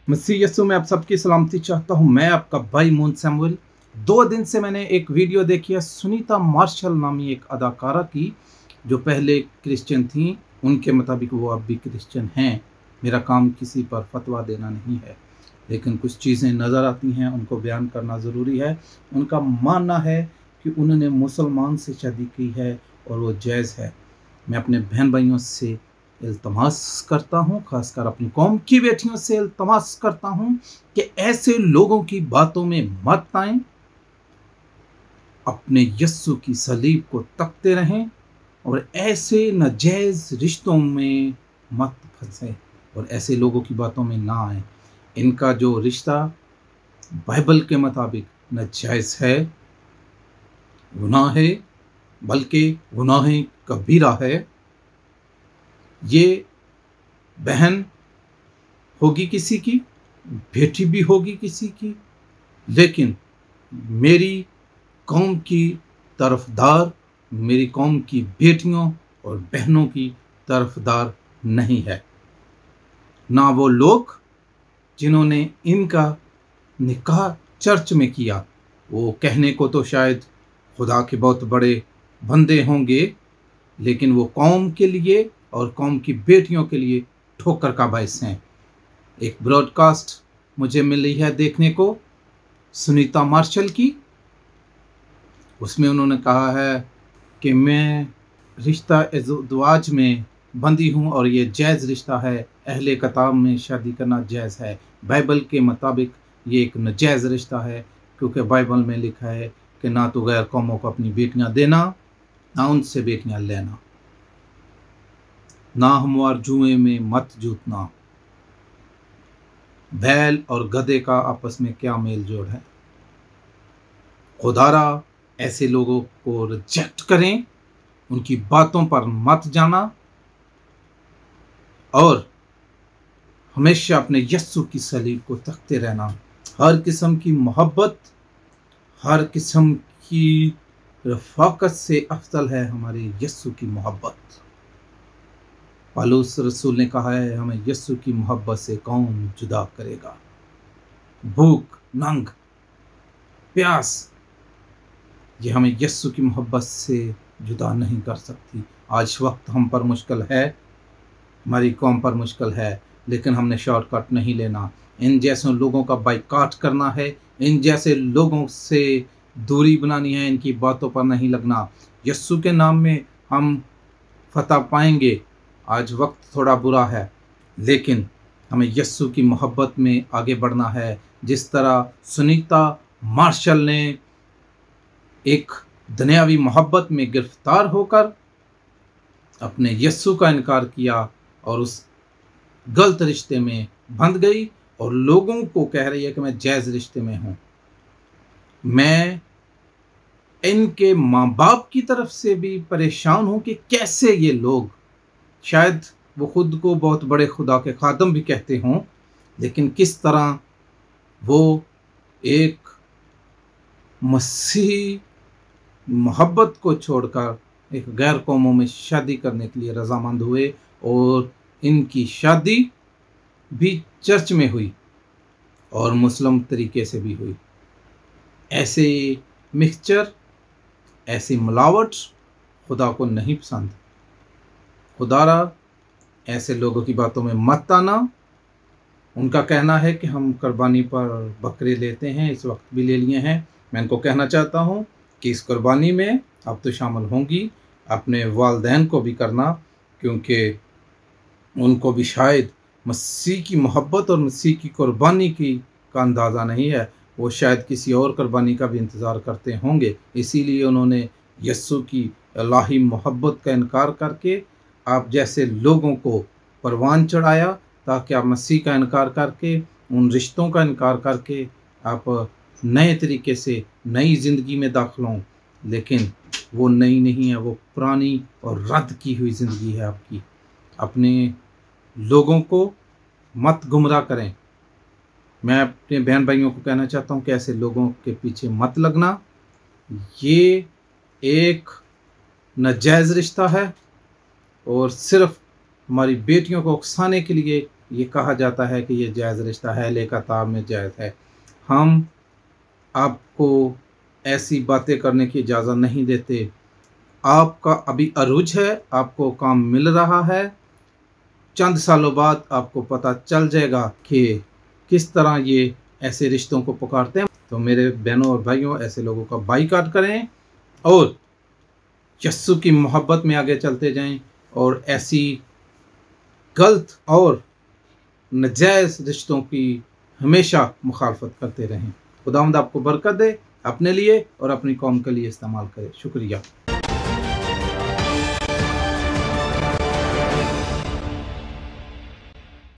मसीह यीशु में आप सबकी सलामती चाहता हूं। मैं आपका भाई मोहन सैमुअल। 2 दिन से मैंने एक वीडियो देखी है सुनीता मार्शल नामी एक अदाकारा की, जो पहले क्रिश्चियन थी। उनके मुताबिक वो अब भी क्रिश्चियन हैं। मेरा काम किसी पर फतवा देना नहीं है, लेकिन कुछ चीज़ें नज़र आती हैं, उनको बयान करना ज़रूरी है। उनका मानना है कि उन्होंने मुसलमान से शादी की है और वो जायज़ है। मैं अपने बहन भाइयों से इल्तमास करता हूँ, खासकर अपनी कौम की बेटियों से इल्तमास करता हूँ कि ऐसे लोगों की बातों में मत आएं, अपने यस्सु की सलीब को तकते रहें और ऐसे नाजायज रिश्तों में मत फंसें और ऐसे लोगों की बातों में ना आएं। इनका जो रिश्ता बाइबल के मुताबिक नाजायज है, गुनाह है, बल्कि गुनाह कबीरा है। ये बहन होगी किसी की, बेटी भी होगी किसी की, लेकिन मेरी कौम की तरफदार, मेरी कौम की बेटियों और बहनों की तरफदार नहीं है। ना वो लोग जिन्होंने इनका निकाह चर्च में किया, वो कहने को तो शायद खुदा के बहुत बड़े बंदे होंगे, लेकिन वो कौम के लिए और कौम की बेटियों के लिए ठोकर का बायस हैं। एक ब्रॉडकास्ट मुझे मिली है देखने को सुनीता मार्शल की। उसमें उन्होंने कहा है कि मैं रिश्ता इज़्दिवाज में बंदी हूँ और ये जायज़ रिश्ता है। अहले किताब में शादी करना जायज़ है। बाइबल के मुताबिक ये एक नाजायज़ रिश्ता है, क्योंकि बाइबल में लिखा है कि ना तो गैर कौमों को अपनी बेटियाँ देना, ना उनसे बेटियाँ लेना, ना हमवार जुए में मत जूतना। बैल और गधे का आपस में क्या मेल जोड़ है। खुदारा ऐसे लोगों को रिजेक्ट करें, उनकी बातों पर मत जाना और हमेशा अपने यस्सु की सलीब को तकते रहना। हर किस्म की मोहब्बत, हर किस्म की रफ़ाकत से अफजल है हमारे यस्सु की मोहब्बत। पौलुस रसूल ने कहा है, हमें यस्सु की मोहब्बत से कौन जुदा करेगा। भूख, नंग, प्यास, ये हमें यस्सु की मोहब्बत से जुदा नहीं कर सकती। आज वक्त हम पर मुश्किल है, हमारी कौम पर मुश्किल है, लेकिन हमने शॉर्टकट नहीं लेना। इन जैसे लोगों का बाइकाट करना है, इन जैसे लोगों से दूरी बनानी है, इनकी बातों पर नहीं लगना। यस्सु के नाम में हम फतह पाएंगे। आज वक्त थोड़ा बुरा है, लेकिन हमें यस्सु की मोहब्बत में आगे बढ़ना है। जिस तरह सुनीता मार्शल ने एक दुनियावी मोहब्बत में गिरफ्तार होकर अपने यस्सु का इनकार किया और उस गलत रिश्ते में बंध गई और लोगों को कह रही है कि मैं जायज़ रिश्ते में हूँ। मैं इनके माँ बाप की तरफ से भी परेशान हूँ कि कैसे ये लोग, शायद वो खुद को बहुत बड़े खुदा के खादम भी कहते हों, लेकिन किस तरह वो एक मसीही मोहब्बत को छोड़कर एक गैर कौमों में शादी करने के लिए रजामंद हुए और इनकी शादी भी चर्च में हुई और मुस्लिम तरीके से भी हुई। ऐसे मिक्सचर, ऐसी मिलावट खुदा को नहीं पसंद। खुदारा ऐसे लोगों की बातों में मत आना। उनका कहना है कि हम कुर्बानी पर बकरे लेते हैं, इस वक्त भी ले लिए हैं। मैं इनको कहना चाहता हूँ कि इस कुर्बानी में आप तो शामिल होंगी, अपने वालिदैन को भी करना, क्योंकि उनको भी शायद मसीह की मोहब्बत और मसीह की कुर्बानी की का अंदाज़ा नहीं है। वो शायद किसी और कुर्बानी का भी इंतज़ार करते होंगे, इसीलिए उन्होंने यस्सु की इलाही मोहब्बत का इनकार करके आप जैसे लोगों को परवान चढ़ाया, ताकि आप मसीह का इनकार करके, उन रिश्तों का इनकार करके आप नए तरीके से नई ज़िंदगी में दाखिल हों। लेकिन वो नई नहीं है, वो पुरानी और रद्द की हुई ज़िंदगी है आपकी। अपने लोगों को मत गुमराह करें। मैं अपने बहन भाइयों को कहना चाहता हूँ कि ऐसे लोगों के पीछे मत लगना। ये एक नाजायज़ रिश्ता है और सिर्फ हमारी बेटियों को उकसाने के लिए ये कहा जाता है कि ये जायज़ रिश्ता है, लेकाताब में जायज़ है। हम आपको ऐसी बातें करने की इजाज़त नहीं देते। आपका अभी अरूज है, आपको काम मिल रहा है, चंद सालों बाद आपको पता चल जाएगा कि किस तरह ये ऐसे रिश्तों को पुकारते हैं। तो मेरे बहनों और भाइयों, ऐसे लोगों का बाइकआउट करें और यस्सु की मोहब्बत में आगे चलते जाएं और ऐसी गलत और नाजायज़ रिश्तों की हमेशा मुखालफत करते रहें। खुदावंद आपको बरकत दे, अपने लिए और अपनी कौम के लिए इस्तेमाल करे। शुक्रिया।